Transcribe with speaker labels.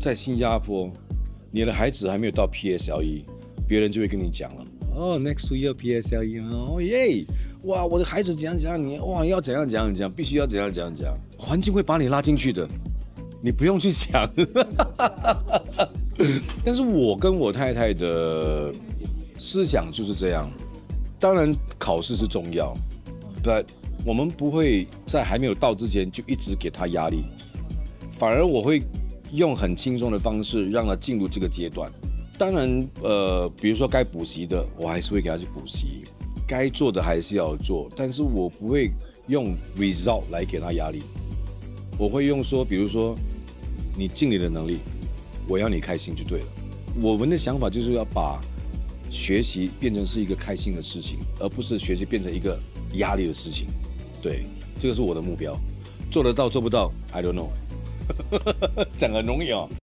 Speaker 1: 在新加坡，你的孩子还没有到 PSLE， 别人就会跟你讲了。哦 ，next year PSLE， 哦耶，哇，我的孩子怎样怎样，你哇要怎样怎样怎样，必须要怎样怎样怎样，环境会把你拉进去的，你不用去想。但是我跟我太太的思想就是这样，当然考试是重要，但我们不会在还没有到之前就一直给他压力，反而我会用很轻松的方式让他进入这个阶段。当然，比如说该补习的，我还是会给他去补习；该做的还是要做，但是我不会用 result 来给他压力。我会用说，比如说，你尽你的能力，我要你开心就对了。我们的想法就是要把学习变成是一个开心的事情，而不是学习变成一个压力的事情。对，这个是我的目标。做得到做不到 ，I don't know。讲很容易哦。